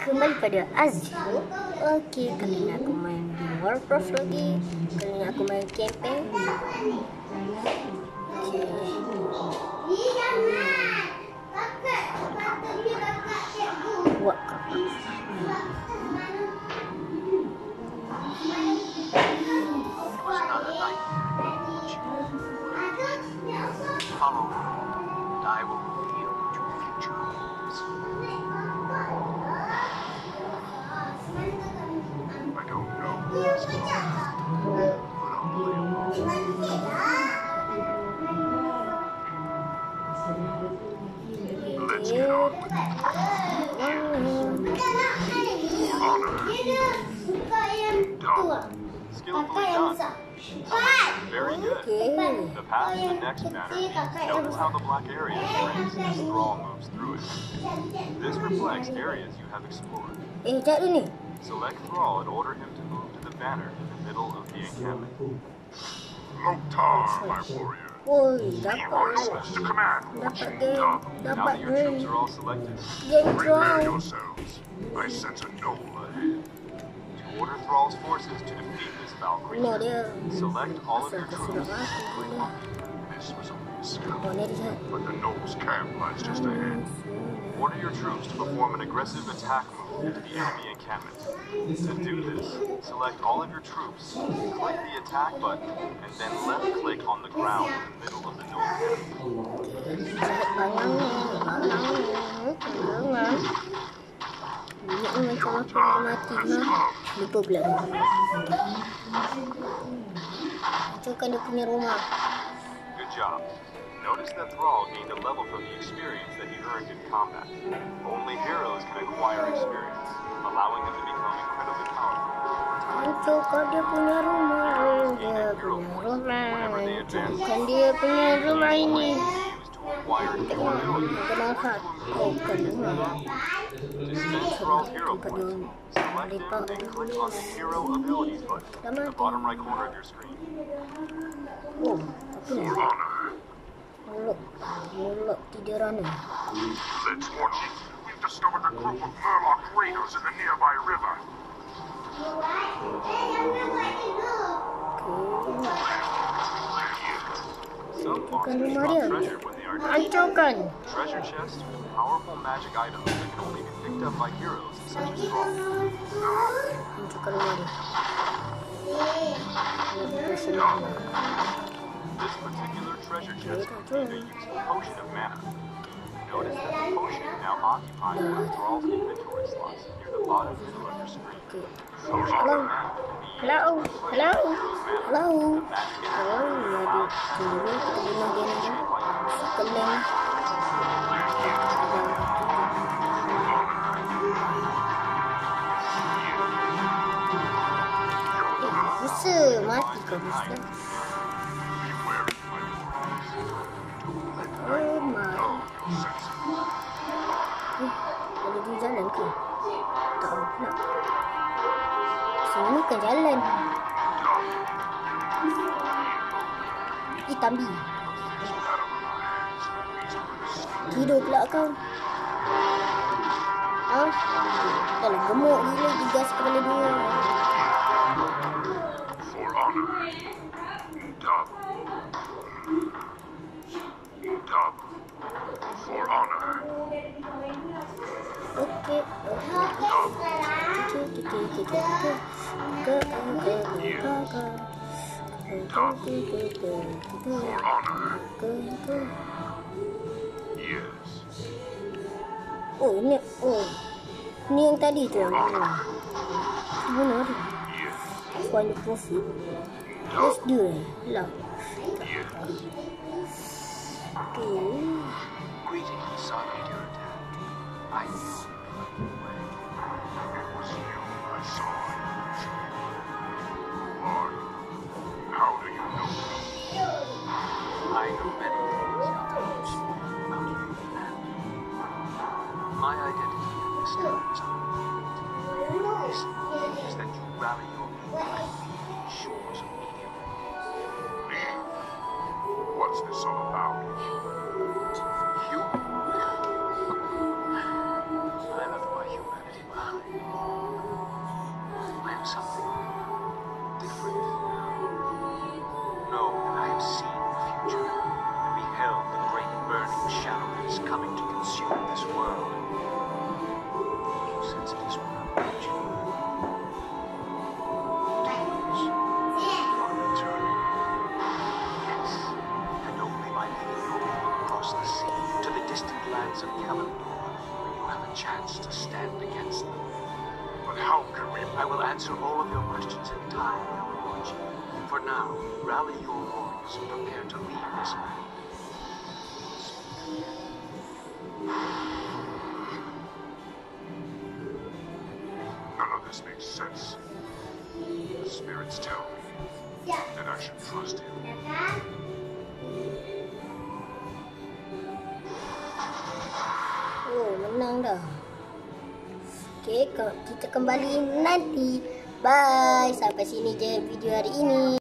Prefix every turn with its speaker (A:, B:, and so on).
A: Kembali pada Azul. Okey, kali ni aku main di warcraft lagi. Kali ni aku main campaign.
B: Follow me, and I will reveal what your future holds. I don't know what's going on, but I'll play along. Let's get on with it. For honor. Done. Skillfully done. Very good. The path to the next banner. Notice how the black area shrinks as the thrall moves through it. This reflects areas you have explored. Select thrall and order him to move to the banner in the middle of the encampment. Loktar, my warrior. You are yours to command, Fortune. Now that your troops are all selected, prepare yourselves. I sense a noble ahead. To order Thrall's forces to defeat this foul creature, select all of your troops. This was only a scout, but the Nobles' camp lies just ahead. Order your troops to perform an aggressive attack move into the enemy encampment. To do this, select all of your troops, click the attack button, and then left-click on the ground in the middle of the Noble camp. Good job. Notice that Thrall gained a level from the experience that he earned in combat. Only heroes can acquire experience, allowing them to become incredibly powerful. Whenever they advance, used to acquire new abilities. To spend Thrall's hero points, select him and click on the Hero Abilities button in the bottom right corner of your screen. For honor. Let's watch it. We've discovered a group of Murloc raiders in the nearby river. Some monsters drop treasure when they are dead. Treasure chests with powerful magic items that can only be picked up by heroes such as Thrall. This particular treasure chest contains a useful potion of mana. Notice that the potion now occupies one of Thrall's inventory slots near the bottom middle of your screen.
A: Ada di jalan ke? Tak pula. Sini ke jalan? Tambi. Tidur pula kau. Dah lah gemuk gila digas kepala dia.
B: For honor. Dub. Dub. For honor.
A: Okay.
B: For honor. Yes.
A: Ni yang tadi tu. Mana tu?
B: Yes.
A: Find the profit. Let's do it. Lah.
B: Yes.
A: Okay.
B: Greetings, son of your dad. I knew you were on your way. It was you I saw. Why? How do you know me? I know many things, young about you and me. My identity in this town is unknown. Is that you rally your people and leave these shores immediately. Me? What's this all about? You? I left my humanity behind.
C: chance to stand against them.
B: But how can we?
C: I will answer all of your questions in time, Lord. For now, rally your warriors and prepare to leave this land.
B: None of this makes sense. The spirits tell me that I should trust him.
A: Oh, menang dah. Oke, kita kembali nanti. Bye. Sampai sini je video hari ini.